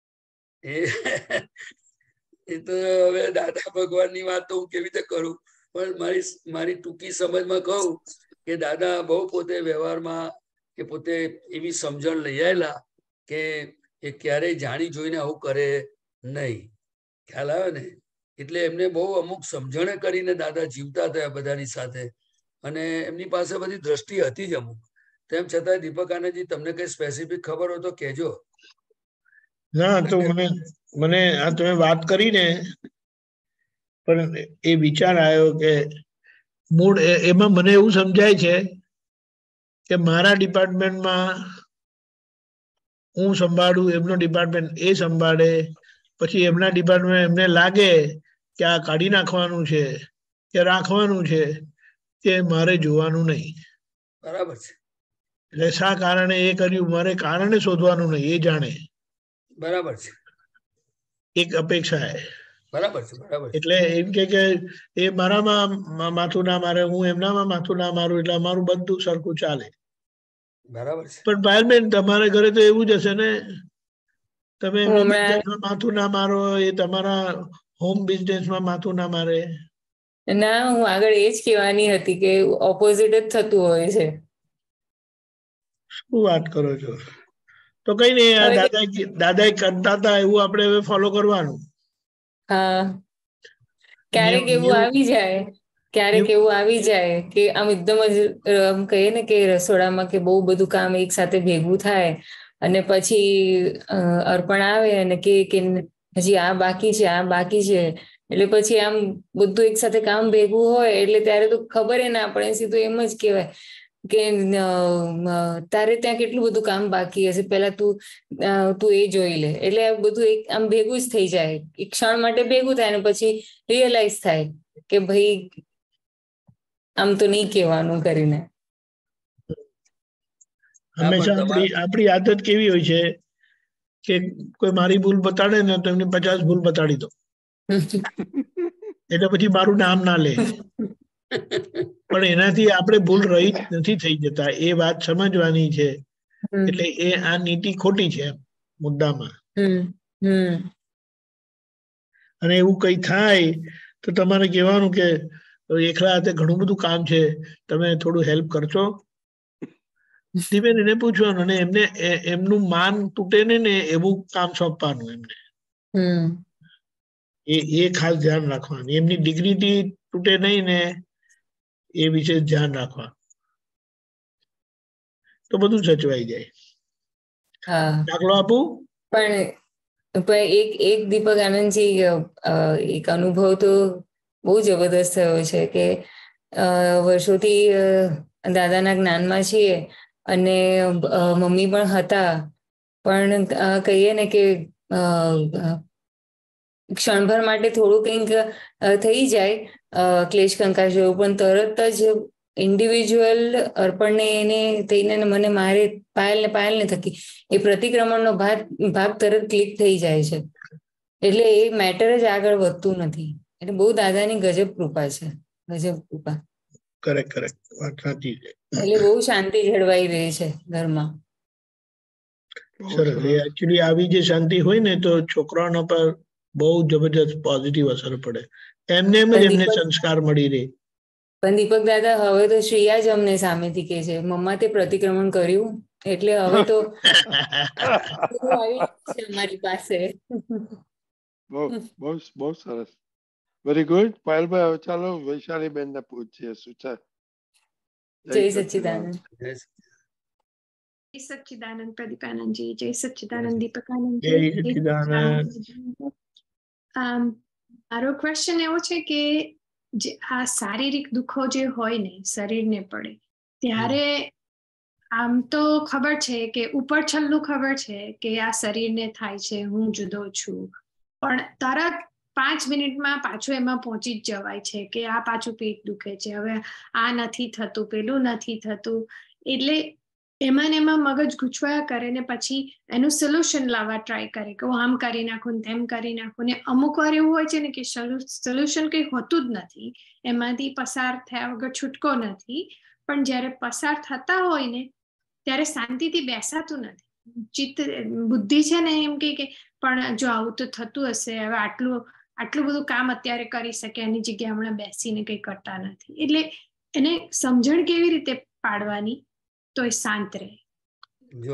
એ તો હવે દાદા ભગવાનની વાત તો હું કેવી રીતે કરું, પણ મારી ટૂંકી સમજમાં કહું કે દાદા બહુ પોતે વ્યવહારમાં કે પોતે એવી સમજણ લઈ આવેલા કે એ ક્યારેય જાણી જોઈને આવું કરે નહીં. ખ્યાલ આવે ને? એટલે એમને બહુ અમુક સમજણે કરીને દાદા જીવતા હતા બધાની સાથે, અને એમની પાસે બધી દ્રષ્ટિ હતી જ અમુક. તેમ છતાં દીપક આનંદજી તમને કઈ સ્પેસિફિક ખબર હોય તો કહેજો. ના, તો મને આ તમે વાત કરી ને, પણ એ વિચાર આવ્યો કે મૂળ એમાં મને એવું સમજાય છે કે મારા ડિપાર્ટમેન્ટમાં હું સંભાળું, એમનો ડિપાર્ટમેન્ટ એ સંભાળે, પછી એમના ડિપાર્ટમેન્ટ એમને લાગે કે આ કાઢી નાખવાનું છે કે રાખવાનું છે, કે મારે જોવાનું નહીં. બરાબર છે. એટલે શા કારણે એ કર્યું મારે કારણે શોધવાનું નહીં, એ જાણે. બરાબર છે. એક અપેક્ષા. બરાબર છે. બરાબર. એટલે એમ કે એ મારામાં માથું ના મારે, હું એમનામાં માથું ના મારું, એટલે અમારું બધું સરખું ચાલે. બરાબર છે. પણ પાયલબેન, તમારે ઘરે તો એવું જ હશે ને? તમે એમના બિઝનેસમાં માથું ના મારો, એ તમારા હોમ બિઝનેસમાં માથું ના મારે. ના, હું આગળ એ જ કહેવાની હતી કે ઓપોઝિટ જ થતું હોય છે. શું વાત કરો છો? તો કઈ નહીં, દાદા કરતા હતા એવું આપણે હવે ફોલો કરવાનું. હા, ક્યારેક એવું આવી જાય કે આમ એકદમ જ કહીએ ને કે રસોડામાં કે બહુ બધું કામ એક સાથે ભેગું થાય અને પછી અર્પણ આવે અને કે હજી આ બાકી છે, આ બાકી છે, એટલે પછી આમ બધું એક સાથે કામ ભેગું હોય એટલે ત્યારે તો ખબર ના પડે, સીધું એમ જ કહેવાય કે તારે ત્યાં કેટલું બધું કામ બાકી હશે, પેલા તું એ જોઈ લે. એટલે બધું એક આમ ભેગું જ થઈ જાય, એક ક્ષણ માટે ભેગું થાય અને પછી રિયલાઇઝ થાય કે ભાઈ આમ તો નહીં કહેવાનું કરીને. હંમેશા આપણી આદત કેવી હોય છે કે કોઈ મારી ભૂલ બતાડે ને તો એમને 50 ભૂલ બતાડી દો, એટલે પછી મારું નામ ના લે. પણ એનાથી આપણે ભૂલ રહી નથી થઈ જતા, એ વાત સમજવાની છે. એટલે એ આ નીતિ ખોટી છે મુદ્દામાં. અને એવું કઈ થાય તો તમારે કહેવાનું કે એકલા હાથે ઘણું બધું કામ છે, તમે થોડું હેલ્પ કરશો? ધીમે ધીમે પૂછવાનું, અને એમને એમનું માન તૂટે ને એવું કામ સોંપવાનું એમને. એ ખાસ ધ્યાન રાખવાનું, એમની ડિગ્નિટી તૂટે નહીં ને એ વિશે ધ્યાન રાખવાનું, તો બધું સચવાઈ જાય. દાખલો આપું? પણ એક દીપક આનંદજી, એક અનુભવ તો બહુ જબરદસ્ત થયો છે કે વર્ષોથી દાદાના જ્ઞાનમાં છીએ અને મમ્મી પણ હતા, પણ કહીએ ને કે ક્ષણભર માટે થોડું કંઈક થઈ જાય ક્લેશ કંકાસ જેવું, પણ તરત જ ઇન્ડિવિજ્યુઅલ અર્પણને એને થઈને મને મારે પાયલને થકી એ પ્રતિક્રમણનો ભાગ તરત ક્લિક થઈ જાય છે, એટલે એ મેટર જ આગળ વધતું નથી. એટલે બહુ દાદાની ગજબ કૃપા છે, ગજબ કૃપા. કરેક્ટ વાત સાચી છે. એટલે બહુ શાંતિ જળવાઈ રહી છે ઘરમાં. સરસ. એકચ્યુઅલી આવી જે શાંતિ હોય ને તો છોકરાઓના પર બહુ જબરજસ્ત પોઝિટિવ અસર પડે. એમને સંસ્કાર મળી રહે. પણ દીપક દાદા, હવે તો શ્રેયા જ અમને સામેથી કે છે, મમ્મા તે પ્રતિક્રમણ કર્યું, એટલે હવે તો અમારી પાસે. બહુ સરસ. Very good Payalbhai. હવે ચાલો વૈશાલીબેન ને પૂછીએ શું છે. જય સચ્ચિદાનંદ. જય સચ્ચિદાનંદ પ્રદીપાનંદજી. જય સચ્ચિદાનંદ દીપકાનંદજી. જય સચ્ચિદાનંદ. મારો ક્વેશ્ચન એવો છે કે જે આ શારીરિક દુઃખો જે હોય ને શરીરને પડે ત્યારે આમ તો ખબર છે કે ઉપર છલ્લું ખબર છે કે આ શરીરને થાય છે, હું જુદો છું, પણ તરત 5 મિનિટમાં પાછું એમાં પહોંચી જ જવાય છે કે આ પાછું પેટ દુખે છે, હવે આ નથી થતું, પેલું નથી થતું. એટલે એમાં મગજ ગૂંચવાયા કરે ને પછી એનું સોલ્યુશન લાવવા ટ્રાય કરે કે હું આમ કરી નાખું ને તેમ કરી નાખું. ને અમુક વાર એવું હોય છે ને કે સોલ્યુશન કંઈ હોતું જ નથી, એમાંથી પસાર થયા વગર છૂટકો નથી. પણ જ્યારે પસાર થતા હોય ને ત્યારે શાંતિથી બેસાતું નથી. ચિત્ત બુદ્ધિ છે ને એમ કે પણ જો આવું તો થતું હશે, હવે આટલું બધું કામ અત્યારે કરી શકે, એની જગ્યાએ હમણાં બેસીને કંઈ કરતા નથી. એટલે એને સમજણ કેવી રીતે પાડવાની તો એ શાંત રહે? જો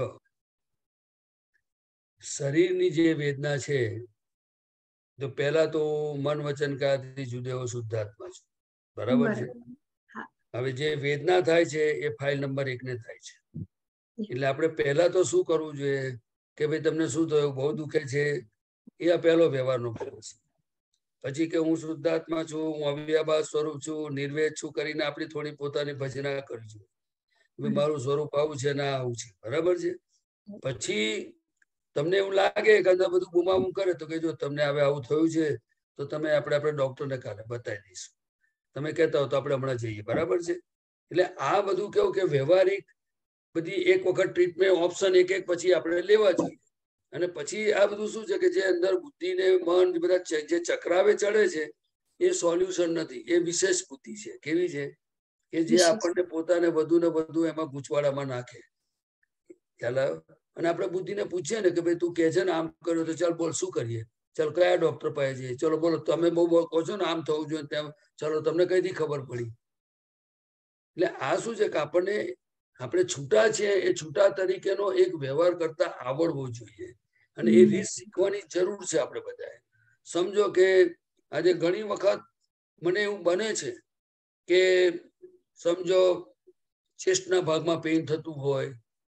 શરીરની જે વેદના છે, તો પહેલા તો મન વચન કાયાથી જુદેવો શુદ્ધાત્મા છું, બરાબર છે. હવે જે વેદના થાય છે એ ફાઇલ નંબર 1 ને થાય છે. એટલે આપણે પહેલા તો શું કરવું જોઈએ કે ભાઈ તમને શું થયું, બહુ દુખે છે, એ આ પહેલો વ્યવહારનો ભાગ છે. પછી કે હું શુદ્ધાત્મા છું, હું અવ્યભાસ સ્વરૂપ છું, નિર્વેદ છું કરીને આપણી થોડી પોતાની ભજના કરવી જોઈએ. મારું સ્વરૂપ આવું છે ને આવું છે, બરાબર છે. પછી તમને એવું લાગે કે અંદર બધું બુમાબુમ કરે તો કે જો તમને હવે આવું થયું છે તો તમે આપણે ડોક્ટરને કાલે બતાવી દઈશું, તમે કહેતા હો તો આપણે હમણાં જઈએ, બરાબર છે. એટલે આ બધું કેવું કે વ્યવહારિક બધી એક વખત ટ્રીટમેન્ટ ઓપ્શન એક પછી આપણે લેવા જોઈએ. અને પછી આ બધું શું છે કે જે અંદર બુદ્ધિ ને મન બધા જે ચક્રાવે ચડે છે એ સોલ્યુશન નથી, એ વિશેષ બુદ્ધિ છે. કેવી છે કે જે આપણને પોતાને વધુ ને વધુ એમાં ગૂંચવાડામાં નાખે. ખ્યાલ આવ્યો? અને આપણે બુદ્ધિને પૂછીએ ને કે ભાઈ તું કહે છે ને આમ કર્યું તો ચાલ બોલ શું કરીએ, ચાલ કયા ડોક્ટર પાસે જઈએ, ચલો બોલો તમે બહુ કહો છો ને આમ થવું જોઈએ તેમ, ચાલો તમને કઈથી ખબર પડી. એટલે આ શું છે કે આપણે છૂટા છીએ, એ છૂટા તરીકેનો એક વ્યવહાર કરતા આવડવો જોઈએ. અને એ રીત શીખવાની જરૂર છે આપણે બધાએ. સમજો કે આજે ઘણી વખત મને એવું બને છે કે સમજો ચેસ્ટના ભાગમાં પેઇન થતું હોય,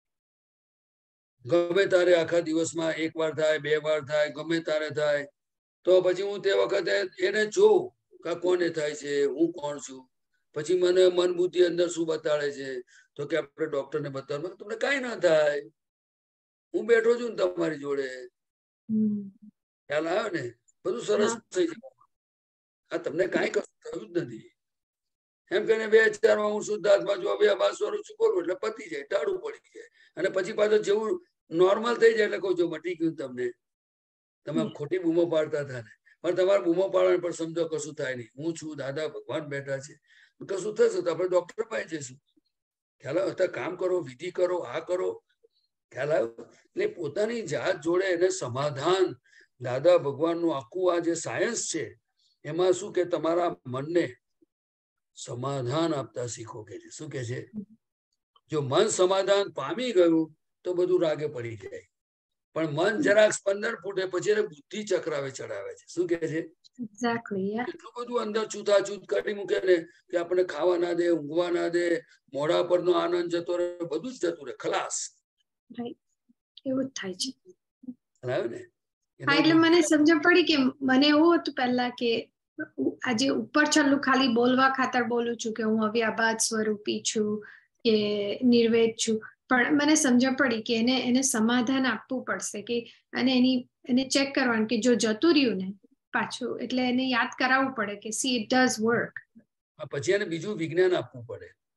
ગમે તારે આખા દિવસમાં 1 વાર થાય, 2 વાર થાય, ગમે તારે થાય, તો પછી હું તે વખતે એને જોઉં કે કોને થાય છે, હું કોણ છું. પછી મને મન બુદ્ધિ અંદર શું બતાડે છે તો કે આપણે ડોક્ટરને બતાવવાનું, તમને કાંઈ ના થાય, હું બેઠો છું ને તમારી જોડે. ખ્યાલ આવ્યો ને? બધું સરસ થઈ જાય. આ તમને કાંઈ કશું થયું જ નથી એમ કહીને 2-4 હું શુદ્ધાત્મા છું, હવે અભાસ સ્વરૂપ છું બોલવું એટલે પતી જાય, ટાળું પડી જાય. અને પછી પાછું જેવું નોર્મલ થઈ જાય એટલે કહું જો મટી ગયું તમને, તમે ખોટી બૂમો પાડતા હતા ને, પણ તમારે બૂમો પાડવાની પણ સમજો કશું થાય નહીં, હું છું, દાદા ભગવાન બેઠા છે, કશું થશે તો આપણે ડોક્ટર પાસે જઈશું. ખ્યાલ આવ્યો? અત્યારે કામ કરો, વિધિ કરો, આ કરો. ખ્યાલ આવ્યો? એટલે પોતાની જાત જોડે એને સમાધાન, દાદા ભગવાનનું આખું આ જે સાયન્સ છે એમાં શું કે તમારા મનને સમાધાન આપતા શીખો. કે છે શું કે છે, જો મન સમાધાન પામી ગયું તો બધું રાગે પડી જાય, પણ મન જરાક સ્પંદન ફૂટે પછી એને બુદ્ધિ ચક્રાવે ચડાવે છે. શું કે છે? એટલું બધું અંદર છૂતાછૂત કરી મૂકે ને કે આપણે ખાવા ના દે, ઊંઘવા ના દે, મોઢા પરનો આનંદ જતો રહે, બધું જ જતું રહે, ખલાસ. એવું જ થાય છે. ને એટલે મને સમજ પડી કે મને એવું હતું પહેલા કે આજે ઉપર છલ્લું ખાલી બોલવા ખાતર બોલું છું કે હું અવ્યાભાત સ્વરૂપી છું કે નિર્વેદ છું, પણ મને સમજ પડી કે એને સમાધાન આપવું પડશે કે અને એને ચેક કરવાનું કે જો જતું રહ્યું ને પાછું, એટલે એને યાદ કરાવવું પડે કે સી ઇટ ડઝ વર્ક. પછી એને બીજું વિજ્ઞાન આપવું પડે.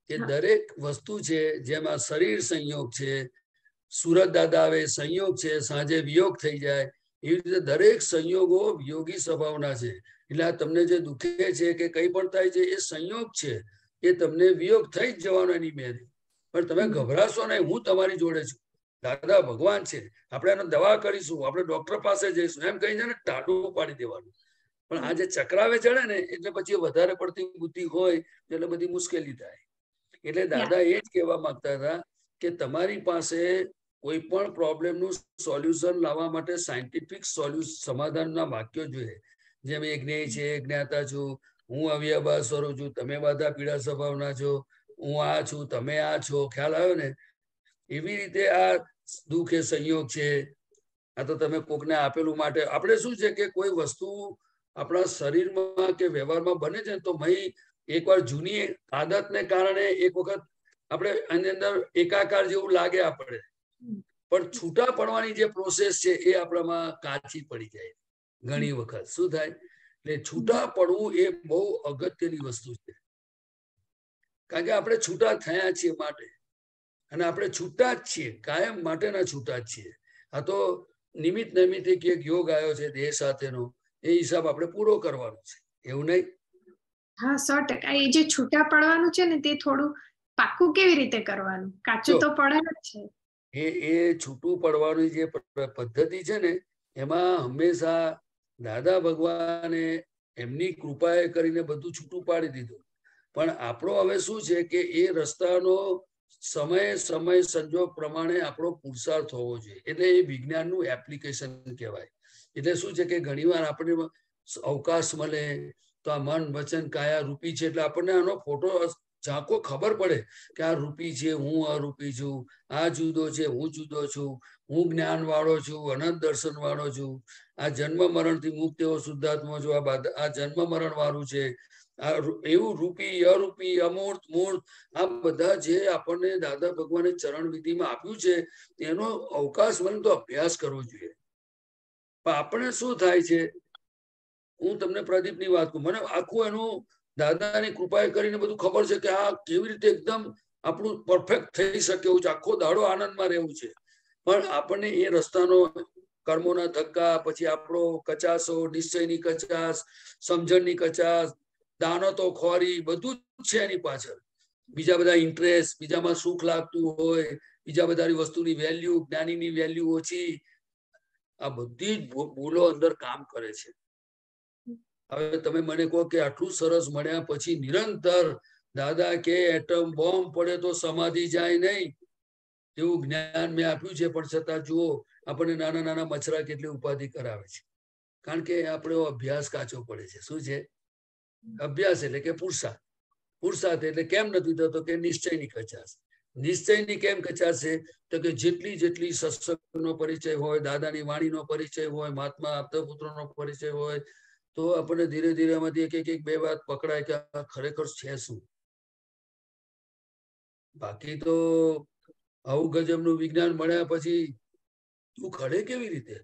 કે દરેક વસ્તુ છે, જેમાં શરીર સંયોગ છે, સુરત દાદા આવે સંયોગ છે, સાંજે વિયોગ થઈ જાય, એવી રીતે દરેક સંયોગો વિયોગી સ્વભાવના છે. એટલે આ તમને જે દુખે છે કે કંઈ પણ થાય છે એ સંયોગ છે, એ તમને વિયોગ થઈ જ જવાનો એની મેરે. પણ તમે ગભરાશો નહીં, હું તમારી જોડે છું, દાદા ભગવાન છે, આપણે એનો દવા કરીશું, આપણે ડોક્ટર પાસે જઈશું, એમ કહીને ને ટાઢું પાડી દેવાનું. પણ આ જે ચક્રાવે ચડે ને એટલે પછી વધારે પડતી બુદ્ધિ હોય એટલે બધી મુશ્કેલી થાય. એટલે દાદા એ જ કહેવા માંગતા હતા કે તમારી પાસે કોઈ પણ પ્રોબ્લેમનું સોલ્યુશન લાવવા માટે સાયન્ટિફિક સમાધાનના વાક્યો જોઈએ. જેમ એ જ્ઞેય છે, જ્ઞાતા છું, હું અવ્યભાસ સ્વરૂપ છું, તમે બધા પીડા સ્વભાવના છો, હું આ છું, તમે આ છો, ખ્યાલ આવ્યો ને? એવી રીતે આ દુઃખ એ સંયોગ છે. આ તો તમે કોકને આપેલું માટે આપણે શું છે કે કોઈ વસ્તુ આપણા શરીરમાં કે વ્યવહારમાં બને છે તો એકવાર જૂની આદતને કારણે એક વખત આપણે આની અંદર એકાકાર જેવું લાગે આપણે, પણ છૂટા પડવાની જે પ્રોસેસ છે એ આપણામાં કાચી પડી જાય ઘણી વખત. શું થાય? એટલે છૂટા પડવું એ બહુ અગત્યની વસ્તુ છે, કારણ કે આપણે છૂટા થયા છીએ માટે, અને આપણે છૂટા જ છીએ, કાયમ માટેના છૂટા જ છીએ. આ તો નિમિત્ત નૈમિત્તિક એક યોગ આવ્યો છે દેહ સાથેનો, એ હિસાબ આપણે પૂરો કરવાનો છે, એવું નહીં? હા, 100%. એ જે છૂટા પડવાનું છે ને તે થોડું પાકું કેવી રીતે કરવાનું? કાચું તો પડે જ છે. એ છૂટું પડવાની જે પદ્ધતિ છે ને, એમાં હંમેશા દાદા ભગવાને એમની કૃપાએ કરીને બધું છૂટું પાડી દીધું. પણ આપણો હવે શું છે કે એ રસ્તાનો સમય સંજોગ પ્રમાણે આપણો પુરુષાર્થ હોવો જોઈએ. એટલે એ વિજ્ઞાનનું એપ્લિકેશન કહેવાય. એટલે શું છે કે ઘણીવાર આપણને અવકાશ મળે તો આ મન વચન કાયા રૂપી છે, એટલે આપણને આનો ફોટો ઝાંકો ખબર પડે કે આ રૂપી છે, હું અરૂપી છું, આ જુદો છે, હું જુદો છું, હું જ્ઞાન વાળો છું, અનંત દર્શન વાળો છું, આ જન્મ મરણ થી મુક્ત એવો શુદ્ધાત્મા છું, આ જન્મ મરણ વાળું છે, આ એવું રૂપી અરૂપી અમૂર્ત મૂર્ત, આ બધા જે આપણને દાદા ભગવાને ચરણ વિધિમાં આપ્યું છે એનો અવકાશ મને તો અભ્યાસ કરવો જોઈએ. પણ આપણે શું થાય છે, હું તમને પ્રદીપની વાત કહું, મને આખું એનું દાદાની કૃપાએ કરીને બધું ખબર છે કે આ કેવી રીતે એકદમ આપણું પરફેક્ટ થઈ શકે એવું છે, આખો દાડો આનંદમાં રહેવું છે. પણ આપણને એ રસ્તાનો કર્મોના ધક્કા, પછી આપણો કચાસો, નિશ્ચયની કચાસ, સમજણની કચાસ, દાનતો ખોરી, બધું જ છે એની પાછળ. બીજા બધા ઇન્ટરેસ્ટ, બીજામાં સુખ લાગતું હોય, બીજા બધાની વસ્તુની વેલ્યુ, જ્ઞાનીની વેલ્યુ ઓછી, આ બધી જ ભૂલો અંદર કામ કરે છે. હવે તમે મને કહો કે આટલું સરસ મળ્યા પછી નિરંતર દાદા કે એટમ બોમ્બ પડે તો સમાધિ જાય નહીં, એવું જ્ઞાન મેં આપ્યું છે, પણ છતાં જુઓ આપણને નાના નાના મચ્છરા કેટલી ઉપાધિ કરાવે છે, કારણ કે આપણો અભ્યાસ કાચો પડે છે. શું છે અભ્યાસ? એટલે કે પુરુષાર્થ. પુરુષાર્થ એટલે કેમ નથી થતો? કે નિશ્ચયની કચાસ. નિશ્ચયની કેમ કચાસ છે? તો કે જેટલી સત્સંગનો પરિચય હોય, દાદાની વાણીનો પરિચય હોય, મહાત્મા આપતા પુત્રોનો પરિચય હોય, તો આપણને ધીરે ધીરે એમાંથી એક બે વાત પકડાય કે ખરેખર છે શું. બાકી તો આવું ગજબનું વિજ્ઞાન મળ્યા પછી તું ખડે કેવી રીતે?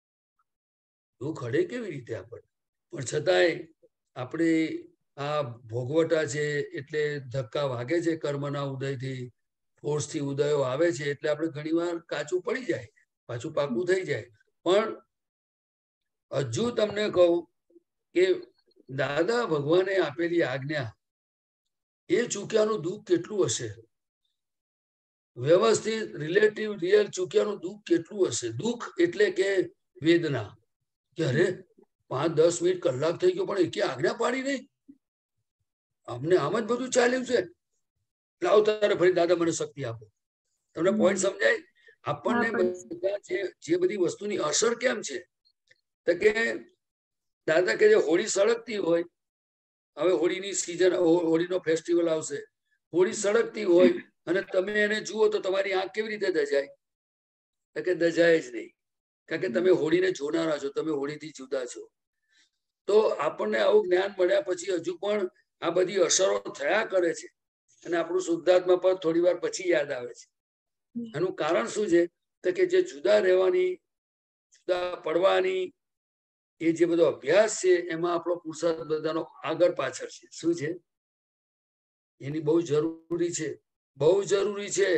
આપણને? પણ છતાંય આપણે આ ભોગવટા છે એટલે ધક્કા વાગે છે કર્મના ઉદયથી, ફોર્સથી ઉદયો આવે છે, એટલે આપણે ઘણી વાર કાચું પડી જાય, પાછું પાકું થઈ જાય. પણ હજુ તમને કહું કે દાદા ભગવાને આપેલી આજ્ઞા એ ચૂક્યાનું દુઃખ કેટલું હશે, વ્યવસ્થિત રિલેટિવ રિયલ ચૂક્યાનું દુઃખ કેટલું હશે. દુઃખ એટલે કે વેદના, કે અરે 5-10 મિનિટ કલાક થઈ ગયો પણ એકે આજ્ઞા પાડી નહીં, અમને આમ જ બધું ચાલ્યું છે, લાવ તારે ફરી દાદા મને શક્તિ આપો. તમને પોઈન્ટ સમજાય? આપણને બધા જે બધી વસ્તુની અસર કેમ છે, તો કે દાદા કે જે હોળી સળગતી હોય, હવે હોળીની સિઝન, હોળીનો ફેસ્ટિવલ આવશે, હોળી સળગતી હોય અને તમે એને જુઓ તો તમારી આંખ કેવી રીતે દજાય? તો કે દજાય જ નહીં, કારણ કે તમે હોળીને જોનારા છો, તમે હોળીથી જુદા છો. તો આપણને આવું જ્ઞાન મળ્યા પછી હજુ પણ આ બધી અસરો થયા કરે છે, અને આપણું શુદ્ધાત્મા પદ થોડી વાર પછી યાદ આવે છે. એનું કારણ શું છે? તો કે જે જુદા રહેવાની, જુદા પડવાની, એ જે બધો અભ્યાસ છે એમાં આપણો પુરુષાર્થ બધાનો આગળ પાછળ છે. શું છે? એની બહુ જરૂરી છે, બહુ જરૂરી છે.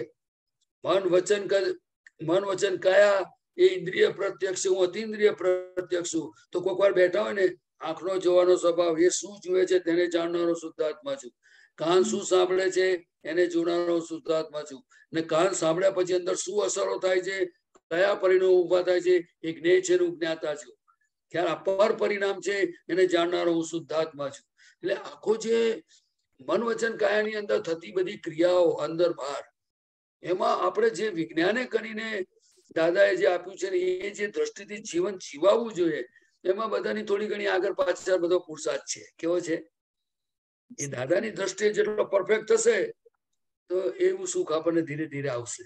મન વચન કયા એ ઇન્દ્રિય પ્રત્યક્ષ, હું અતિન્દ્રિય પ્રત્યક્ષ છું. તો કોઈક વાર બેઠા હોય ને, આંખનો જોવાનો સ્વભાવ, એ શું જુએ છે તેને જાણનારો શુદ્ધાત્મા છું. કાન શું સાંભળે છે એને જોનારો શુદ્ધાત્મા છું. ને કાન સાંભળ્યા પછી અંદર શું અસરો થાય છે, કયા પરિણામો ઉભા થાય છે, એ જ્ઞેય છે એનું જ્ઞાતા છું. ખ્યાલ અપર પરિણામ છે એને જાણનારો હું શુદ્ધાત્મા છું. એટલે આખો જે મન વચન કાયાની અંદર થતી બધી ક્રિયાઓ અંદર બહાર, એમાં આપણે જે વિજ્ઞાને કરીને દાદાએ જે આપ્યું છે ને, એ જે દ્રષ્ટિથી જીવન જીવાવું જોઈએ, એમાં બધાની થોડી ઘણી આગળ પાછળ બધો પુરુષાર્થ છે. કેવો છે? એ દાદાની દ્રષ્ટિએ જેટલો પરફેક્ટ થશે તો એવું સુખ આપણને ધીરે ધીરે આવશે.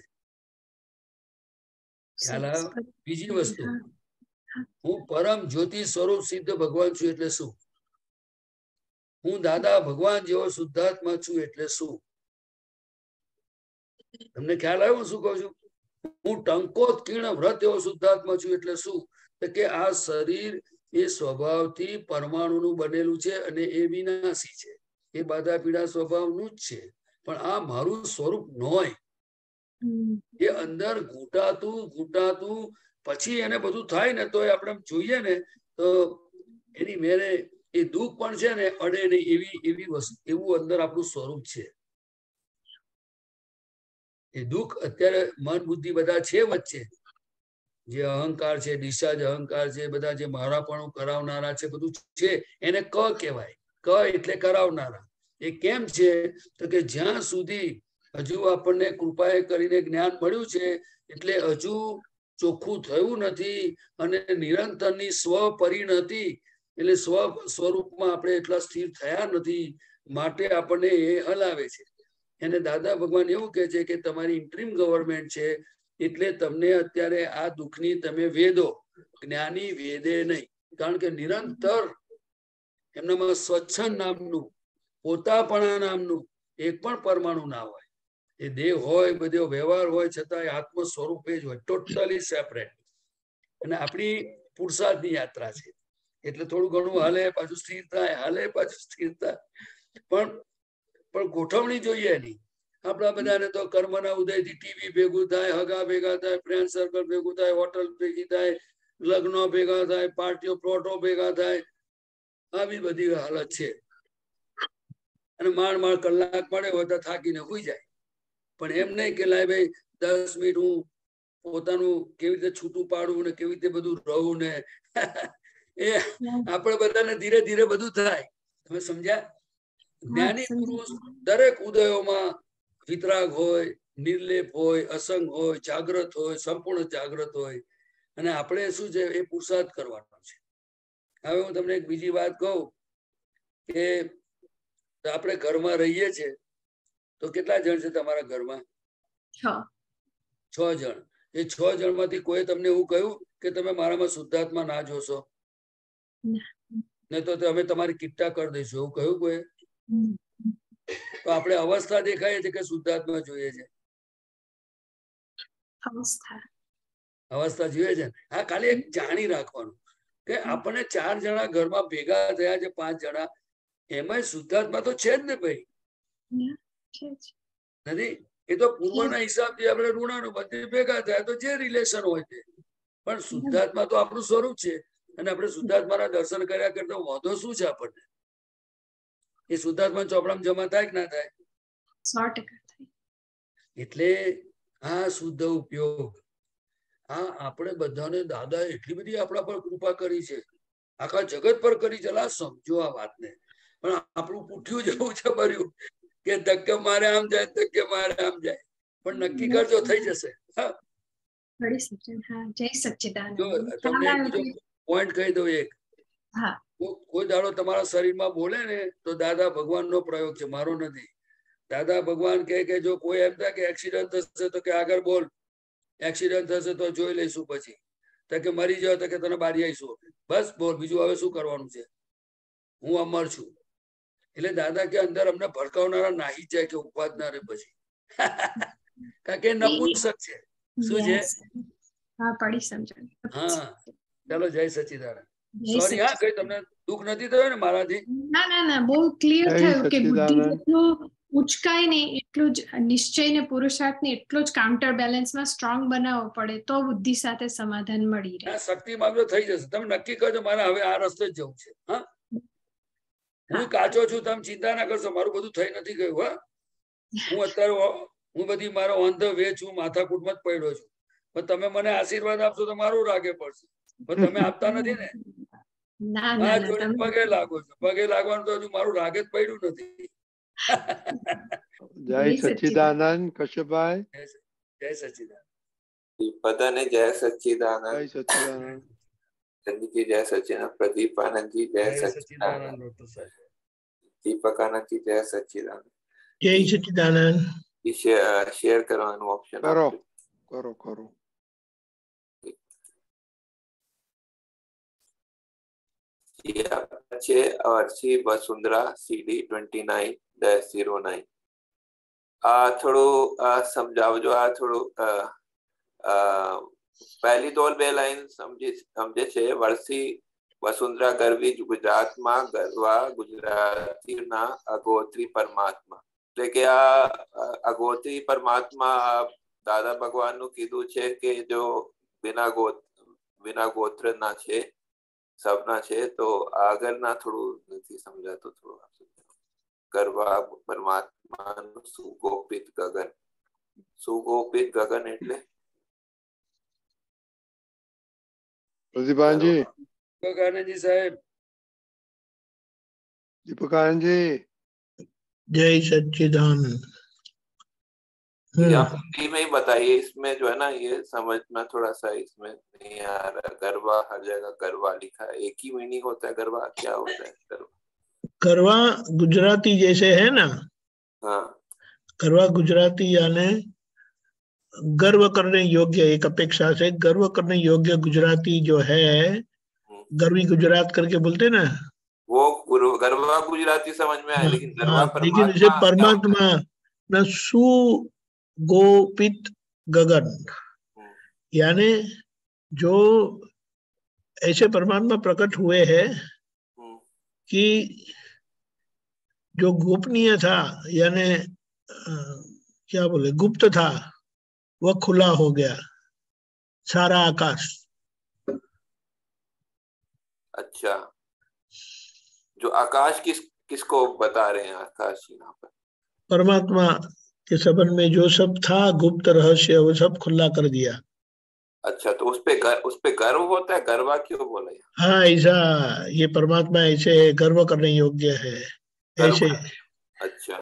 ખ્યાલ આવ્યો? બીજી વસ્તુ, હું પરમ જ્યોતિ સ્વરૂપ સિદ્ધ ભગવાન છું એટલે શું? હું દાદા ભગવાન જેવો શુદ્ધાત્મા છું એટલે શું? તમને ખ્યાલ આવ્યો શું કહું છું? હું ટંકોત્કીર્ણ વ્રત એવો શુદ્ધાત્મા છું એટલે શું? કે આ શરીર એ સ્વભાવથી પરમાણુનું બનેલું છે અને એ વિનાશી છે, એ બાધા પીડા સ્વભાવનું જ છે. પણ આ મારું સ્વરૂપ ન હોય, એ અંદર ઘૂંટાતું પછી એને બધું થાય ને તો આપણે જોઈએ ને તો એની મેરે એ દુઃખ પણ છે ને અડે નહીં, એવી વસ્તુ, એવું અંદર આપણું સ્વરૂપ છે. એ દુઃખ અત્યારે મન બુદ્ધિ બધા છે વચ્ચે, જે અહંકાર છે, ડિસ્ચાર્જ અહંકાર છે, બધા જે મારાપણું કરાવનારા છે, બધું છે, એને ક કહેવાય. ક એટલે કરાવનારા. એ કેમ છે તો કે જ્યાં સુધી હજુ આપણને કૃપાએ કરીને જ્ઞાન મળ્યું છે એટલે હજુ ચોખ્ખું થયું નથી, અને નિરંતરની સ્વપરિણતિ એટલે સ્વરૂપમાં આપણે એટલા સ્થિર થયા નથી, માટે આપણને એ હલાવે છે. એને દાદા ભગવાન એવું કહે છે કે તમારી ઇન્ટ્રીમ ગવર્મેન્ટ છે, એટલે તમને અત્યારે આ દુઃખની તમે વેદો, જ્ઞાની વેદે નહીં. કારણ કે નિરંતર એમનામાં સ્વચ્છંદ નામનું, પોતાપણા નામનું એક પણ પરમાણુ ના હોય. એ દેહ હોય, બધો વ્યવહાર હોય, છતાં આત્મ સ્વરૂપે જ હોય, ટોટલી સેપરેટ. અને આપણી પુરુષાર્થની યાત્રા છે, એટલે થોડું ઘણું હાલે પાછું સ્થિર થાય, હાલે પાછું સ્થિર થાય. પણ ગોઠવણી જોઈએ નહીં. આપણા બધાને તો કર્મના ઉદયથી ટીવી ભેગું થાય, હગા ભેગા થાય, ફ્રેન્ડ સર્કલ ભેગું થાય, હોટલ ભેગી થાય, લગ્નો ભેગા થાય, પાર્ટીઓ પ્લોટો ભેગા થાય, આવી બધી હાલત છે. અને માંડ કલાક પડે હોય તો થાકીને સુઈ જાય. પણ એમ નહીં કે લાય ભાઈ 10 મિનિટ હું પોતાનું કેવી રીતે છૂટું પાડવું ને કેવી રીતે બધું રહું ને, એ આપણે બધાને ધીરે ધીરે બધું થાય. તમે સમજ્યા? જ્ઞાની પુરુષ દરેક ઉદયોમાં વિતરાગ હોય, નિર્લેપ હોય, અસંગ હોય, જાગ્રત હોય, સંપૂર્ણ જાગ્રત હોય. અને આપણે શું છે, એ પુરુષાર્થ કરવાનો છે. હવે હું તમને એક બીજી વાત કહું કે આપણે ઘરમાં રહીએ છીએ તો કેટલા જણ છે તમારા ઘરમાં? 6 જણ. એ 6 જણમાંથી કોઈ તમને એવું કહ્યું કે તમે મારામાં શુદ્ધાત્મા ના જોશો? નહીં તો અમે તમારી કિટ્ટા કરી દઈશું, એવું કહ્યું કોઈ? તો આપણે અવસ્થા દેખાય છે કે શુદ્ધાત્મા જોઈએ છે? અવસ્થા જોઈએ છે. હા, ખાલી એક જાણી રાખવાનું કે આપણને 4 જણા ઘરમાં ભેગા થયા છે, 5 જણા, એમાં શુદ્ધાત્મા તો છે જ ને ભાઈ, નથી? એ તો પૂર્વના હિસાબથી આપણે ઋણાનું બધે ભેગા થયા તો જે રિલેશન હોય તે. પણ શુદ્ધાત્મા તો આપણું સ્વરૂપ છે, અને આપણે શુદ્ધાત્માના દર્શન કર્યા કરતા વાંધો શું છે આપણને? એ શુદ્ધાત્મા ચોપડામાં જમા થાય કે ના થાય? 100% થાય. એટલે આ શુદ્ધ ઉપયોગ, આ આપણે બધાને દાદા એટલી બધી આપણા પર કૃપા કરી છે, આખા જગત પર કરી છે. સમજો આ વાતને. પણ આપણું પૂઠ્યું જવું છે ભર્યું કે ધક્કે મારે આમ જાય, ધક્કે મારે આમ જાય. પણ નક્કી કરજો, થઈ જશે. તમને બીજો પોઈન્ટ કહી દઉં એક. કોઈ દાડો તમારા શરીરમાં બોલે ને તો દાદા ભગવાનનો પ્રયોગ છે, મારો નથી. દાદા ભગવાન કહે કે જો કોઈ એમ થાય કે એક્સિડન્ટ થશે તો કે આગળ બોલ, એક્સિડન્ટ થશે તો જોઈ લઈશું, પછી તો કે મરી જાવ તો કે તને બારી આવીશું, બસ બોલ, બીજું હવે શું કરવાનું છે, હું અમર છું. એટલે દાદા કે અંદર અમને ભડકાવનારા નાહી જાય કે ઉપાદ ના રે પછી, કારણ કે નપુંસક છે. શું છે? હા, ચાલો, જય સચ્ચિદાનંદ. સોરી, હા, કઈ તમને દુઃખ નથી થયું ને મારાથી? ના, બહુ ક્લિયર થયું કે બુદ્ધિ જેટલું ઉચકાય નહીં એટલું જ નિશ્ચય ને પુરુષાર્થને એટલો જ કાઉન્ટર બેલેન્સમાં સ્ટ્રોંગ બનાવવો પડે તો બુદ્ધિ સાથે સમાધાન મળી રહે. આ શક્તિ માગજો થઈ જશે. તમે નક્કી કરજો મારે હવે આ રસ્તે જ જવું છે. હા, હું કાચો છું, તમે ચિંતા ના કરશો, મારું બધું થઈ નથી ગયું. હા, હું અત્યારે હું બધી મારો ઓન ધ વે છું, માથાકૂટમાં જ પડ્યો છું. પણ તમે મને આશીર્વાદ આપશો તો મારું રાગે પડશે, પણ તમે આપતા નથી ને. ના હા, ના જોડે પગે લાગો છો. પગે લાગવાનું તો હજુ મારું રાગે જ પડ્યું નથી. જય સચ્ચિદાનંદ કશ્યપભાઈ. જય સચ્ચિદાનંદ. પદને જય સચ્ચિદાનંદ. જય સચ્ચિદાનંદ. ચંદીજી જય સચ્ચિદાનંદ. પ્રદીપ આનંદજી જય સચ્ચિદાનંદ. ડોક્ટર સાહેબ. દીપક આનંદજી જય સચ્ચિદાનંદ. જય સચ્ચિદાનંદ. શેર કરવાનું ઓપ્શન કરો કરો કરો. છે અર્ચી વસુંધરા CD 29-09. આ થોડું સમજાવજો. આ થોડું પહેલી તો બે લાઈન સમજે છે. વર્ષી વસુંધરા ગરવી ગુજરાતમાં ગરવા ગુજરાતીના અગોત્રી પરમાત્મા. એટલે કે આ અગોત્રી પરમાત્મા દાદા ભગવાનનું કીધું છે કે જો વિના ગોત્ર ના છે, સબના છે. તો આગળના થોડું નથી સમજાતું. થોડું ગરવા પરમાત્માનું સુગોપિત ગગન. સુગોપિત ગગન એટલે પ્રદીપાનજી. દીપક આનંદજી સાહેબ. दीपक आनंद जी. जय सच्चिदानंद. हिंदी में ही बताइए. इसमें जो है ना ये समझना थोड़ा सा इसमें नहीं आ रहा. गरबा हर जगह गरबा लिखा है. एक ही मीनिंग होता है गरबा. क्या होता है गरबा? गरबा गुजराती जैसे है ना. हाँ, गरबा गुजराती यानी गर्व करने योग्य, एक अपेक्षा से गर्व करने योग्य गुजराती जो है, गर्वी गुजरात करके बोलते ना, वो गरबा गुजराती समझ में आया. लेकिन गरबा लेकिन इसे परमात्मा न सुगोपित गगन, यानी जो ऐसे परमात्मा प्रकट हुए हैं कि जो गोपनीय था, यानी क्या बोले, गुप्त था, वह खुला हो गया. सारा आकाश. अच्छा, जो आकाश किसको बता रहे हैं? आकाश यहाँ पर परमात्मा के संबंध में जो सब था गुप्त रहस्य, वो सब खुला कर दिया. अच्छा, तो उस पे गर्व होता है. गरबा क्यों बोला? हाँ, ऐसा ये परमात्मा ऐसे गर्व करने योग्य है, ऐसे. अच्छा.